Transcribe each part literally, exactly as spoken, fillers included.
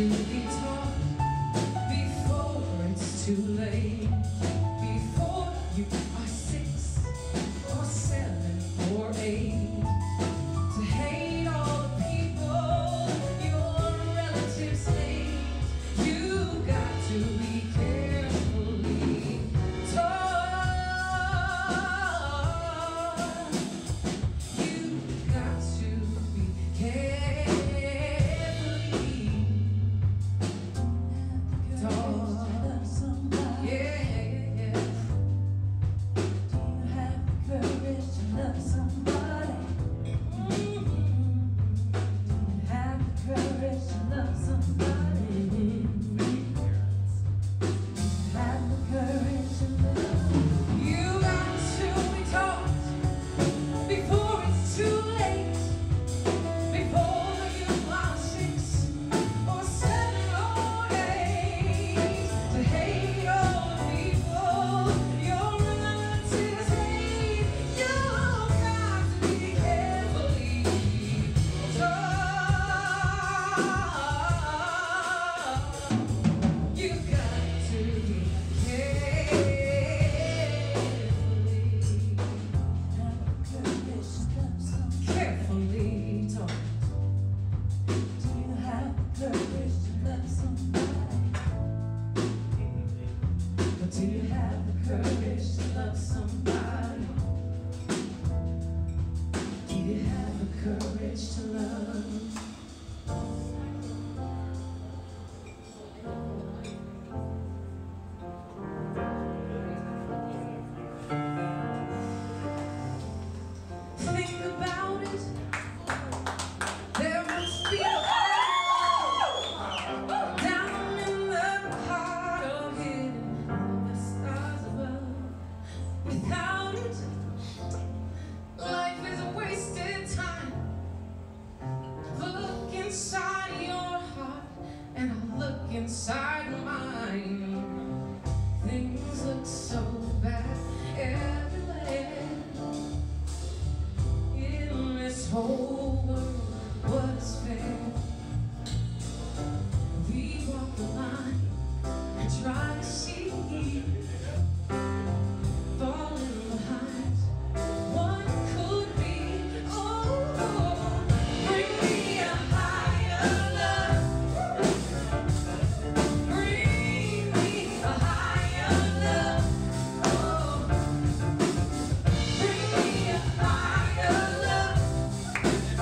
to be taught before it's too late. Before you are six or seven or eight, to hate all the people your relatives hate. You got to be carefully taught. You got to be carefully taught. Yeah, yeah, yeah. Do you have the courage to love somebody? Do you have the courage to love somebody? Do you have the courage to love? You got to be taught before it's too late. Before you are six or seven or eight, to hate all the people your relatives hate. You got to be carefully taught. You got to be carefully, carefully taught. Do you have the courage to love somebody? But do you have the courage to love somebody? Do you have the courage to love? Think about it. There must be a fire down in the heart of hidden the stars above. Without it, life is a wasted time. Look inside your heart, and I'll look inside mine. Things look so bad everywhere. In this whole world, what is fair? We walk the line and try to see, falling behind what could be. Oh, bring me a higher love. Bring me a higher love. Oh, bring me a higher love.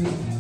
we